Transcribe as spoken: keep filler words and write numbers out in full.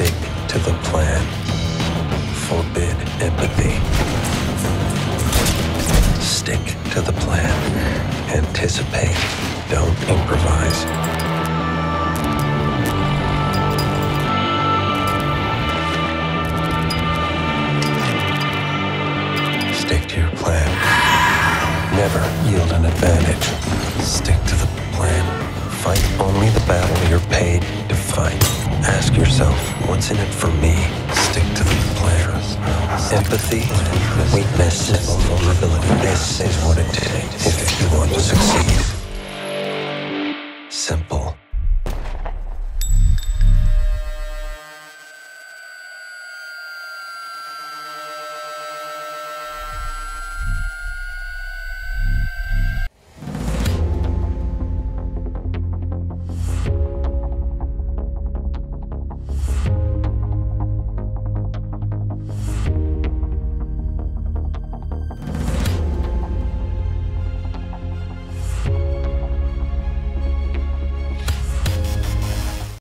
Stick to the plan. Forbid empathy. Stick to the plan. Anticipate. Don't improvise. Stick to your plan. Never yield an advantage. Stick to the plan. Fight only the battle you're paid to fight. Ask yourself, what's in it for me? Stick to the plan. Empathy, weakness, vulnerability. This is